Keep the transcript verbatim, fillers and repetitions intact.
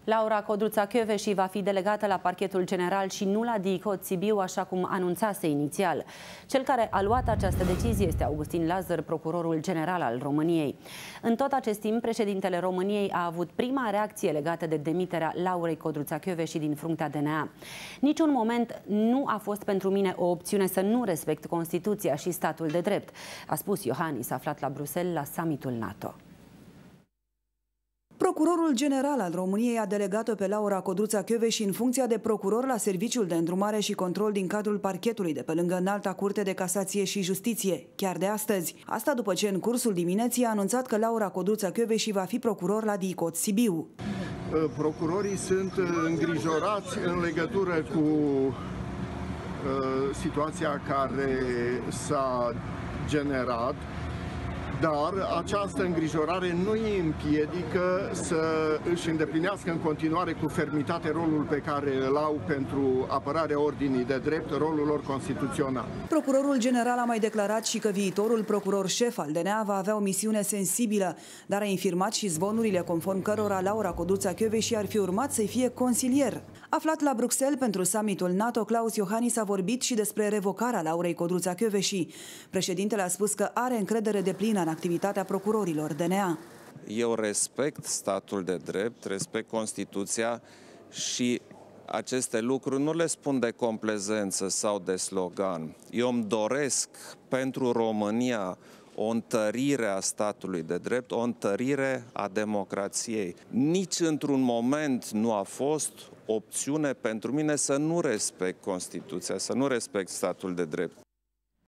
Laura Codruța-Kövesi va fi delegată la parchetul general și nu la DICOT Sibiu, așa cum anunțase inițial. Cel care a luat această decizie este Augustin Lazăr, procurorul general al României. În tot acest timp, președintele României a avut prima reacție legată de demiterea Laurei Codruța-Kövesi din frunctea D N A. Niciun moment nu a fost pentru mine o opțiune să nu respect Constituția și statul de drept, a spus Iohannis, aflat la Bruxelles la summitul NATO. Procurorul general al României a delegat-o pe Laura Codruța-Kövesi în funcția de procuror la Serviciul de Îndrumare și Control din cadrul parchetului de pe lângă Înalta Curte de Casație și Justiție, chiar de astăzi. Asta după ce în cursul dimineții a anunțat că Laura Codruța-Kövesi va fi procuror la DICOT Sibiu. Procurorii sunt îngrijorați în legătură cu uh, situația care s-a generat, dar această îngrijorare nu îi împiedică să își îndeplinească în continuare cu fermitate rolul pe care îl au pentru apărarea ordinii de drept, rolul lor constituțional. Procurorul general a mai declarat și că viitorul procuror șef al D N A va avea o misiune sensibilă, dar a infirmat și zvonurile conform cărora Laura Codruța-Kövesi ar fi urmat să-i fie consilier. Aflat la Bruxelles pentru summitul NATO, Klaus Iohannis a vorbit și despre revocarea Laurei Codruța-Kövesi. Președintele a spus că are încredere deplină în activitatea procurorilor D N A. Eu respect statul de drept, respect Constituția și aceste lucruri nu le spun de complezență sau de slogan. Eu îmi doresc pentru România o întărire a statului de drept, o întărire a democrației. Nici într-un moment nu a fost opțiune pentru mine să nu respect Constituția, să nu respect statul de drept.